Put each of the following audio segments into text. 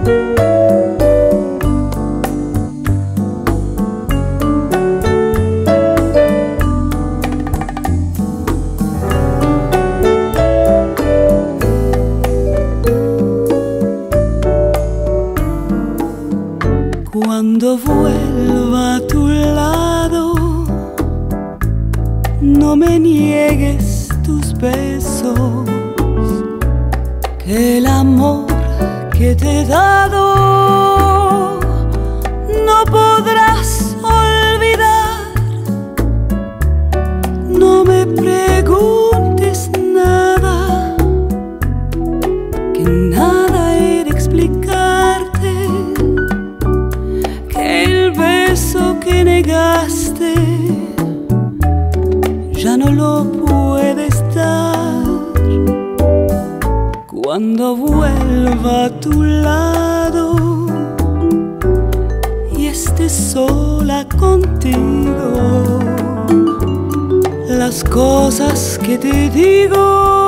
Cuando vuelva a tu lado, no me niegues tus besos, que el amor que te he dado no podrás olvidar. No me preguntes nada, que nada he de explicarte, que el beso que negaste ya no lo puedes dar. Cuando vuelva a tu lado y esté sola contigo, las cosas que te digo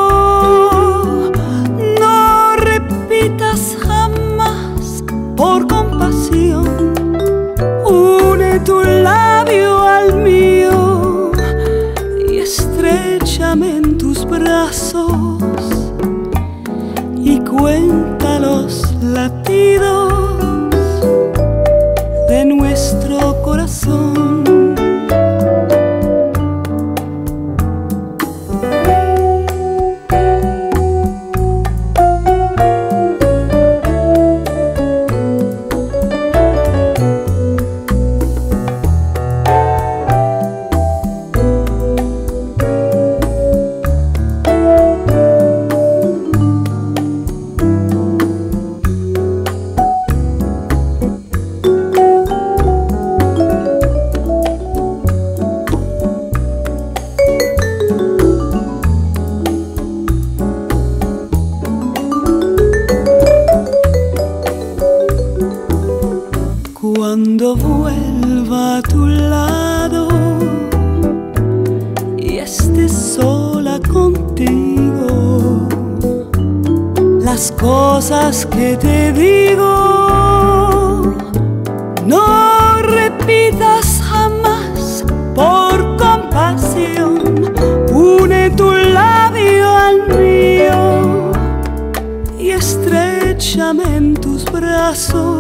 no repitas jamás por compasión. Une tu labio al mío y estréchame en tus brazos y cuenta los latidos de nuestro corazón. Cuando vuelva a tu lado y esté sola contigo, las cosas que te digo no repitas jamás por compasión. Une tu labio al mío y estréchame en tus brazos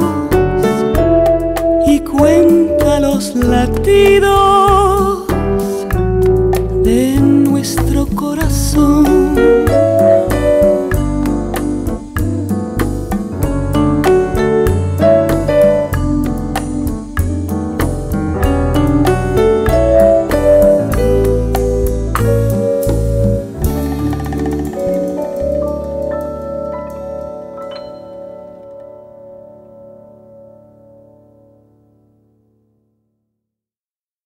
y cuenta los latidos de nuestro corazón.